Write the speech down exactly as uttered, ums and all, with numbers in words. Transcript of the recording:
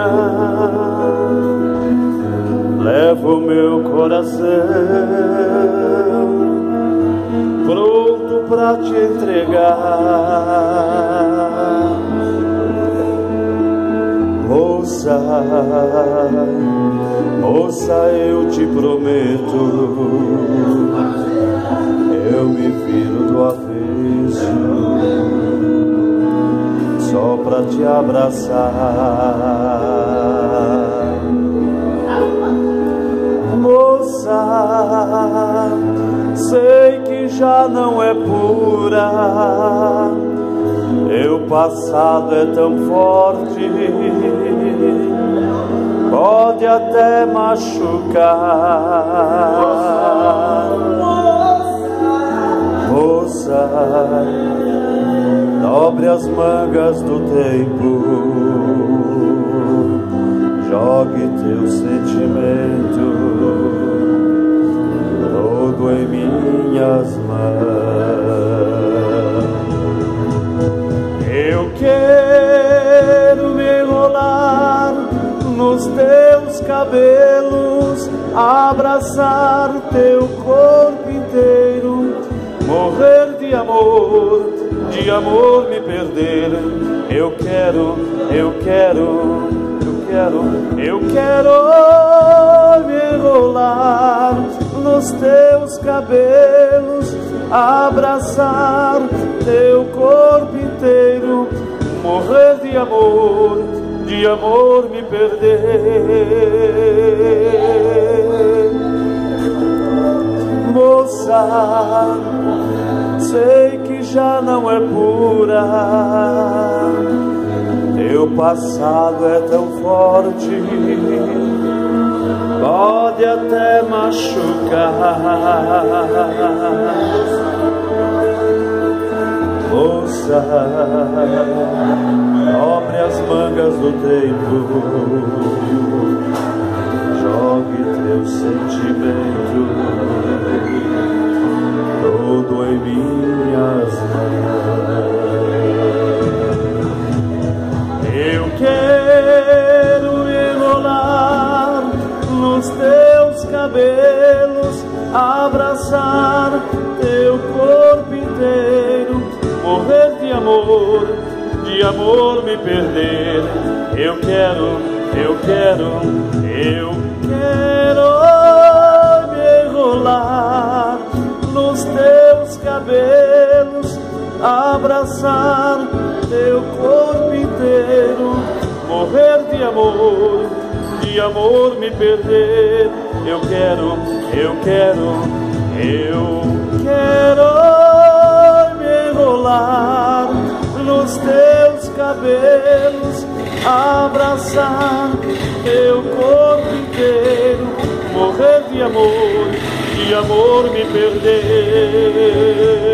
levo meu coração pronto pra te entregar. Moça, moça, eu te prometo, eu me viro do avesso só pra te abraçar. Moça, sei que já não é pura, meu passado é tão forte, pode até machucar. Moça, dobre as mangas do tempo, jogue teu sentimento todo em minhas mãos. Eu quero me enrolar nos teus cabelos, abraçar teu corpo inteiro, morrer de amor, de amor me perder. Eu quero, eu quero, eu quero, eu quero me enrolar nos teus cabelos, abraçar teu corpo inteiro, morrer de amor, de amor me perder. Moça, sei que já não é pura, teu passado é tão forte, pode até machucar. Moça, dobre as mangas do tempo, jogue teu sentimento todo em minhas mãos. Eu quero enrolar nos teus cabelos, abraçar teu corpo inteiro, morrer de amor, de amor me perder. Eu quero, eu quero, eu quero me enrolar nos teus cabelos, abraçar teu corpo inteiro, morrer de amor, de amor me perder. Eu quero, eu quero, eu quero me enrolar nos teus cabelos, abraçar teu corpo inteiro, morrer de amor, de amor me perder.